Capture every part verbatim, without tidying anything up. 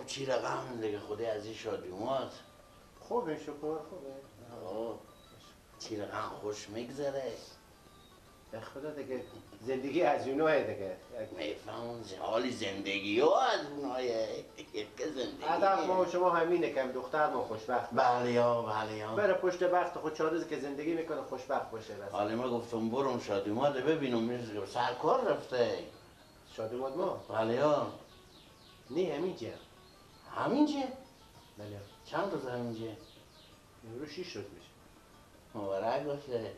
چی رقم دیگه خدا از این شادیومات خوبه شکر خوبه آه چی رقم خوش میگذره به خدا دیگه زندگی از اوناه دیگه میفهمون حالی زندگی ها از اوناه یک زندگی هدف ما و شما همینه که دختر ما خوشبخت بله یا بله یا بره پشت بخت خود چهار روزی که زندگی میکنه خوشبخت باشه بس حالا ما گفتم برم شادیومات ببینم میرسه سرکار رفته شادیومات ما بله یا نه همینجا همینجا بله چند روز همینجا امروز شیش روز میشه مبارک باشه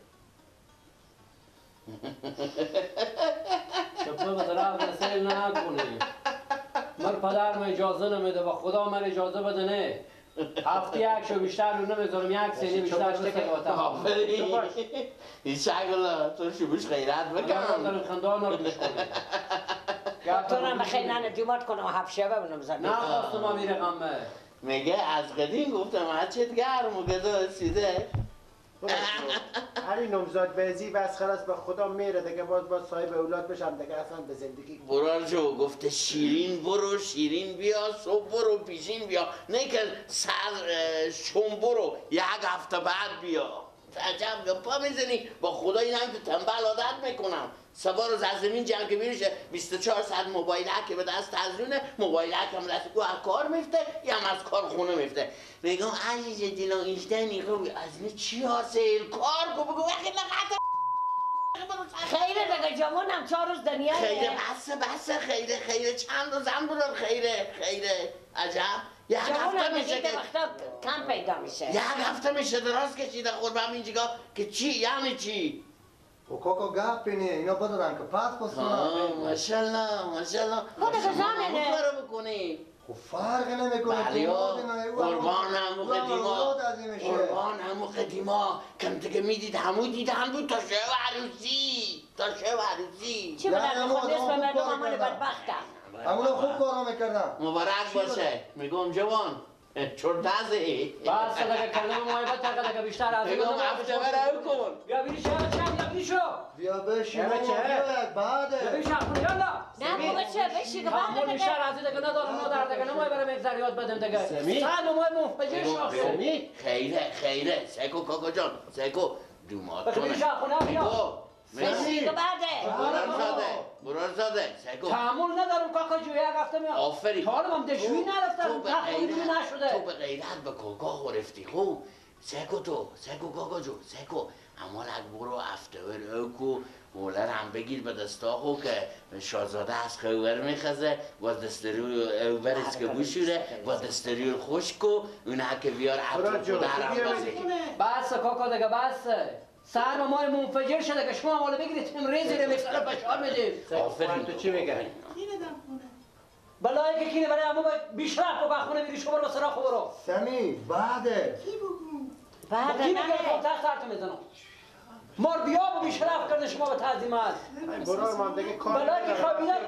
شبه به طرف رسیل نکنی من پدرم اجازه نمیده و خدا من اجازه بده نه هفته یک شو بیشتر رو نمیذارم یک سینی بیشتر رو سکواتم آفرین این شکلا تو شبوش خیرت بکن دارم خندان رو بش کنی تو رو بخیر ننه دیمات کنم و هفت شبه بنام زن نه خواستم ما میره غمه میگه از قدیم گفتم هرچت گرم و گذار سیده هری نمزاد بازی بس خلاص به خدا میره دیگه باز باز صاحب اولاد بشم دیگه اصلا به زندگی برار جو گفته شیرین برو شیرین بیا صبح برو پیشین بیا نه که سر شم برو یک هفته بعد بیا عجب گپا میزنی با خدا این هم که تنبل عادت میکنم سبا روز از زمین جمع که میشه بیست و چهار ساعت موبایل که به دست تزرونه موبایل هم دست گوه کار میفته یا هم از کار خونه میفته میگم عزیز دینا اینشتنی خوبی از این چی حاصل کار کو بگو وقتی لغت خیره دیگه جوانم چهار روز دنیا خیره بسه بسه خیره خیره چند روز هم برار خیره خیره عجب یک هفته میشه که وقتا کم پیدا میشه یک هفته میشه دراز کشیده قربم اینجا که چی یعنی چی و کوکو گپ اینه اینا بدارن که پس پس کنن ماشاءالله ماشاءالله خود زنه همه کارو بکنی خب فرق نمیکنه بله قربان همو قدیما قربان همو قدیما کم دیگه میدید همو دیدن بود تا شو عروسی تا شو عروسی چی بدن بخون نصف مردم عمال بدبختم همونا خوب کارا میکردن مبارک باشه میگم جوان چرتازه بس دیگه کلمه محبت تا دیگه بیشتر از میگم هفته برای کن بیا بیری شو چند یا بیری شو بیا بشی بابا بیا بعده بیا بیری شو یالا نه بابا چه بشی که بعد دیگه بیشتر از دیگه ندارم ما در دیگه نمای برام یک ذریات بدم دیگه سال ما مفجر شو سمی خیره خیره سکو کاکا جان سکو دومات کنه بیری شو خونه بیا بشی که بعده برارزاده برارزاده سکو تعامل ندارم کاکا جو یک هفته میام آفرین حالا من دشویی نرفتم تخمیلی نشده تو به غیرت به کاکا خورفتی خوب سکو تو سکو کاکا جو سکو اما لگ برو هفته بر اوکو مولر هم بگیر به دستا خو که شازاده از خوبر میخزه با دستریو اوبرش که بوشوره با دستریو خوشکو اونه که بیار عطر خدا هم بزه بس کاکا دیگه بس سر ما مال منفجر شده که شما مال بگیرید تیم ریزی رو میکسر بشار میدیم آفرین تو چی میگه؟ بلایی که کینه برای امو بیشرف و بخونه بیری شما رو سراخ برو سمی بعده بعده کی نه میگه تا سرت میزنم مار بیا و بیشرف کرده شما به تعظیمات برار من دیگه کار بلایی که خوابیدت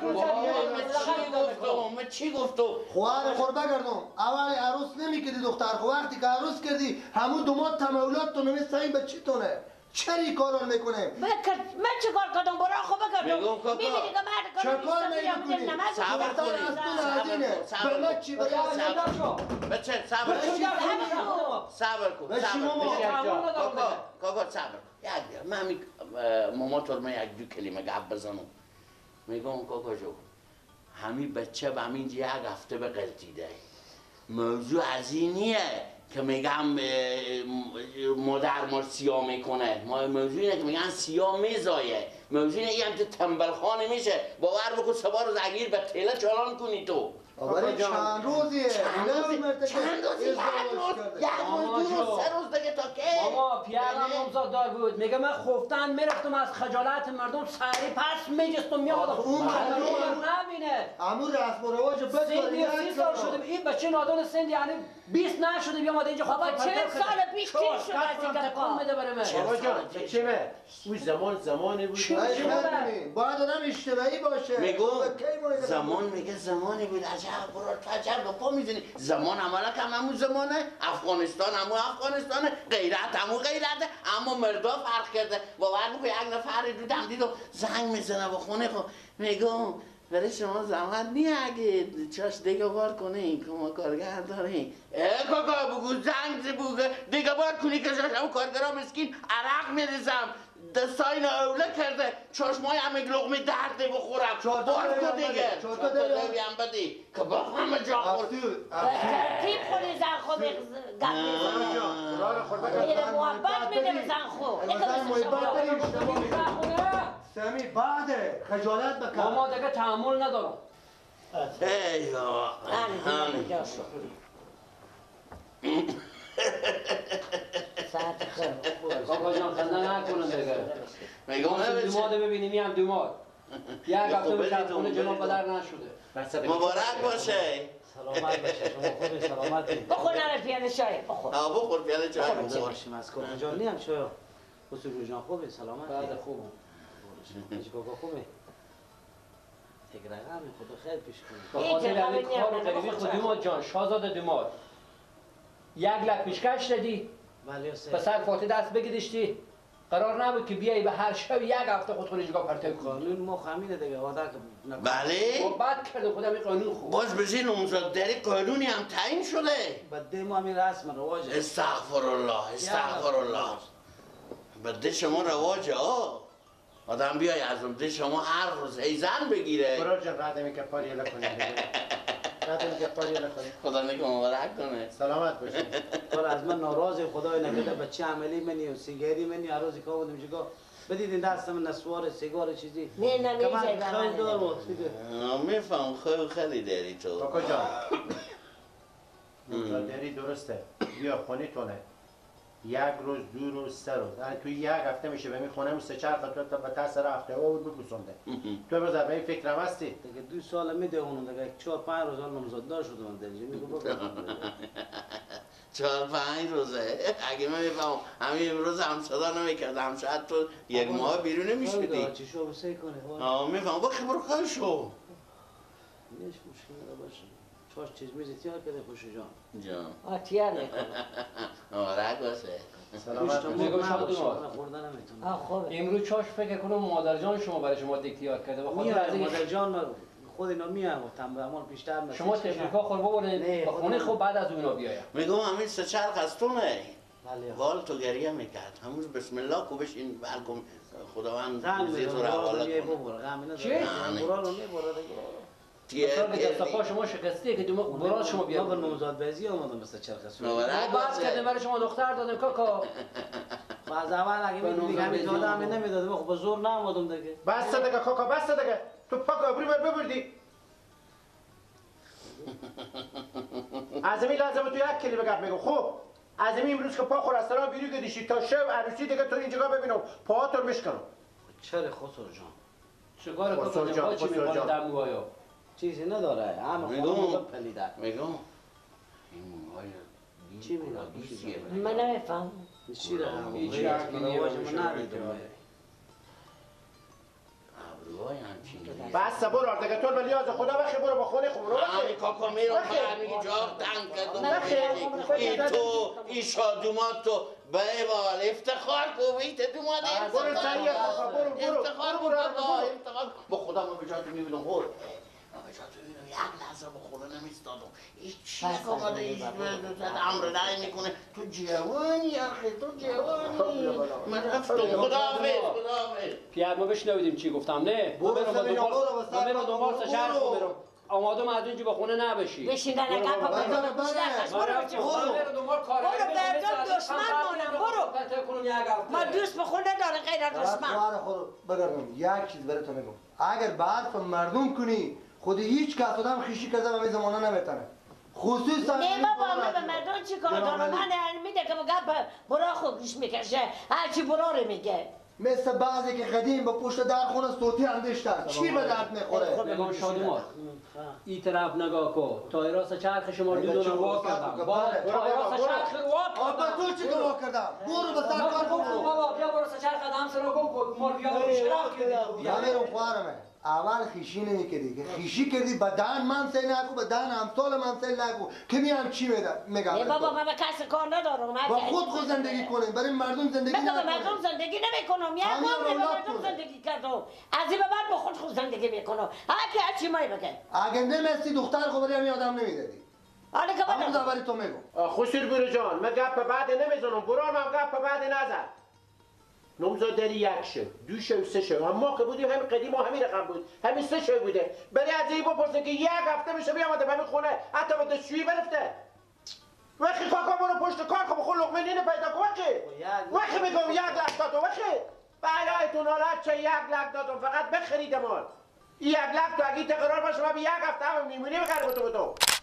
من چی گفتو؟ خوار خور بگردم اول عروس نمیکردی دختر خو وقتی که عروس کردی همون دومات تمولات تو نمیسته این به چی تونه چری کاران میکنه من چه کار کردم برای خب بگردم میگم کاکا میبینی که مرد چه کار میکنی؟ صبر کنی به من چی بگه؟ بچه صبر صبر کن کاکا کاکا صبر یک بیا من می ماما تو من یک دو کلمه گپ بزنم میگم کاکا جو همین بچه به همین یک هفته به قلتیده موضوع از اینیه که میگم مادر ما سیاه میکنه موضوع اینه که میگن سیاه میزایه موضوع اینه که هم تو تنبل خانه میشه باور بکن سبا روز اگیر به تیله چالان کنی تو ولی چند روزیه چند روزی چند روزی یک روز یک روز دو روز سه روز دیگه تا که ماما پیرم نمزاد دار بود میگه من خفتن میرفتم از خجالت مردم سری پس میجستم میامدم اون مردم نبینه امو رسم و رواج سندی سی سال شدم این بچه نادان سند یعنی بیست نشده بیامده اینجا بابا چند سال پیش کی شد از این کار میده برای من بابا جان چه به اون زمان زمانی بود باید آدم اشتباهی باشه میگو زمان میگه زمانی بود عجب برو عجب گپا میزنی زمان عملا که همون زمانه افغانستان همون افغانستانه غیرت همون غیرته اما مردا فرق کرده باور بکن یک نفر دیدم دیدم زنگ میزنه با خونه خب میگم برای شما زحمت نی اگه چاش دیگه بار کنی که ما کارگر داریم. اه کاکا بگو زنگ بگو دیگه بار کنی که شما کارگرها مسکین عرق میریزم دستای اوله کرده چشمای همه لقمه درده بخورم بار کن دیگه چهار تا دوی هم بدی که بخورم جا خورد ترتیب خودی زن خو گپ میزنه میره محبت میده به زن خو سمی بعده خجالت بکن ماما دیگه تحمل ندارم ایوا من جا شو ساعت خیر کاکا جان خنده نکنم دیگه میگم دوماده ببینیم یه هم دوماد یک هفته به خونه جناب پدر نشده مبارک باشه سلامت باشه شما خود سلامتی بخور نره پیاله چای بخور آه بخور پیاله چای بخور باشیم از کاکا جان نیم شاید بسیار جان خوبه سلامت بعد خوبم از کاکا خوبه یک رقم خدا خیر پیش به کنید خاطر همین کار غریبی خود دوماد جان شاهزاده دوماد یک لک پیشکش دادی ولی سه پسر فاتی دست بگیرشتی قرار نبود که بیایی به هر شب یک هفته خود خونیجگاه پرتاب کنی قانون ما خمیده دیگه آده که بله و بعد کرده خودم این قانون خوب باز بشین نامزد داری قانونی هم تعیین شده بده ما همین رسم رواجه استغفر الله استغفر الله بده شما رواجه آه آدم بیای از اون ده شما هر روز هیزن بگیره برار جان قدمی که پاری اله کنیم قدمی که پاری اله کنیم خدا نکن مبارک کنه سلامت باشیم ولی از من ناراضی خدای نکرده بچه عملی منی و سیگاری منی هر روزی که بودم جگاه بدید این دستم نسوار سیگار چیزی نه نه که من میشه خیلی دار بود میفهم خیلی خیلی داری تو کاکا جان نامزدی درسته بیا خونی تونه یک روز دو روز سه روز توی یک هفته میشه به می خونه سه چهار خطوط تا به تاثیر هفته او بپوسونده تو امروز به این فکر هستی دیگه دو سال میده اونو دیگه چهار پنج روز نامزددار شده من دلجی میگو بابا چهار پنج روزه اگه من میفهم همین امروز هم صدا نمیکردم شاید تو یک ماه بیرون نمیشدی چی شو بسه کنه آه میفهم با خبر خواهی شو نیش مشکل باشه چاش چیز میزی تیار کده خوش جان جان آتیه میکنه مبارک باشه سلامت بگو باشیم شاد دوماد خوردن نمیتونه آه خوبه امروز چاش فکر کنم مادر جان شما برای شما دیکتیار کرده بخاطر میاد از این مادر جان من خود اینا میام گفتم به عمل بیشتر نشه شما تشریفا خور ببرید نه، به خونه خودم- خوب بعد از اونا بیایم میگم همین سه چرخ از تو نه بله وال تو گریه میکرد همون بسم الله کوبش این بلکم خداوند زنگ روزی تو میزنم رو برای حواله میای کنه ببر غمی نداره چی؟ برای رو میبره دیگه تیه مثلا که دست تیه پا شما شکسته که دوم برای شما ما به بیام نوزاد بازی آمدم مثل چرخ سوی مبارک ما بحث باشه. کردیم برای شما دختر دادم کاکا و از اول اگه به میدیدی نوزاد همین بازی داده همین آمدم. نمیدادم خب به زور نمادم دیگه بس دیگه کاکا بس دیگه تو پاک ابری بر ببردی از این لازم تو یک کلمه گپ میگم خب از این امروز که پا خور از سرا بیرو گدیشی تا شب عروسی دیگه تو اینجا ببینم پاهاتو میشکنم چرا خسر جان چکار کاکا خسرو جان، جان چی خسرو میکنه جان. در موهایا چیزی نداره همه میگم. خودمون پلیده میگم این موهای چی میگم؟ بیسیه من نمیفهم چی داره هیچ هیچ حرفی نیست. رواج من ندیدم ابروهای همچین بس برو دیگه تو ولی از خدا بخی برو با خونه خوب رو همین کاکا میرم بخیر. برمیگی جا تنگ کرد بخیر. این تو این شادومات تو به ایوال افتخار کو بیت دومات برو سریع کاکا برو برو افتخار برو کو برو کاکا برو افتخار با خدا من به جا تو میبینم خور من به جا تو میبینم یک لحظه با خونه نمیستادم این چی بس کاکا از دیش این امر رای میکنه تو جوانی آخه تو جوانی خب، بالا. من رفتم خدا حافظ خدا حافظ پیر ما بشنویدیم چی گفتم نه برو برو سر اینا، برو، دنبال سر برو کاکا، دنبال برو. سه شهر خون برو آمادم از اینجا به خونه نبشی بشین در گپ بله، برو بله. برو چه خود برو دنبال کار برو بردم دشمن مانم برو ما دوست به خود نداره غیر از دشمن سوار خود بگردم یک چیز برای تو میگم اگر به حرف مردم کنی خود هیچ کس آدم خیشی کرده به این زمانه نمیتونه خصوصا نه این بابا کار من به را- مردم چی کار جناب دارم علی. من میده که گپ برا خود گوش میکشه هرچی برا رو میگه مثل بعضی که قدیم به پشت در خونه صوتی اندشتن چی به درد میخوره بگم شادومات این طرف نگاه کن تایرا سه چرخ شما بله، دو چه دو وا وفا کردم تو با بله. تایرا سه چرخ رو وا آبا کردم تو چی گواه کردم برو به سر ما کار گفتم برو بابا بیا برو سه چرخ دم سر گم کن ما بیا برو شراف کردی نمیرم خوارمه اول خیشی نمیکردی که خیشی کردی به دهن من سه نکو به دهن همسال من سه نکو که میام چی میگم نه بابا من به کسی کار ندارم با خود خود زندگی کنیم برای مردم زندگی من به نکنیم مردم زندگی نمیکنم یک بار به مردم زندگی کردم از این به بعد با خود خود زندگی میکنم هر کی هر چی مایی بگه اگه نمیستی دختر خبری همی آدم نمیدادی حالا که همون من داوری تو میگم خسیر برو جان من گپ بعد نمیزنم برام هم گپ بعد نزن نمزاد داری یک شو دو شو سه شو هم ما که بودیم همین قدیم و همین رقم بود همین سه شو بوده برای از این بپرسه که یک هفته میشه بیامده به همین خونه حتی به دستشویی برفته وقتی کاکا برو پشت کار که بخور لقمه نینه پیدا کن وقتی وقتی میگم یک لک دادم وقتی بلایتون حالت چه یک لک دادم فقط بخرید مال یک لک تو اگه تقرار باشه من به یک هفته هم میمونی بخری با تو با تو